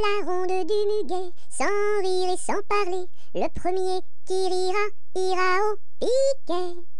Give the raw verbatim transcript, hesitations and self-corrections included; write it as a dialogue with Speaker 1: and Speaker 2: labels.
Speaker 1: la ronde du muguet, sans rire et sans parler. Le premier qui rira, ira au piquet.